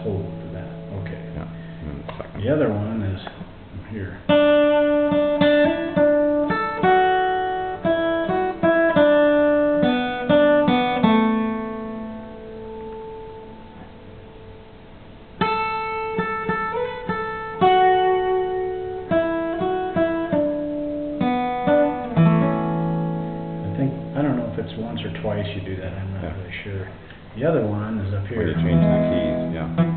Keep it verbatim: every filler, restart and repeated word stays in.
hold to that, okay. Yeah, and then the second. The other one is here. I think, I don't know if it's once or twice you do that, I'm not Yeah. really sure. The other one is up here. Where you change the keys, yeah.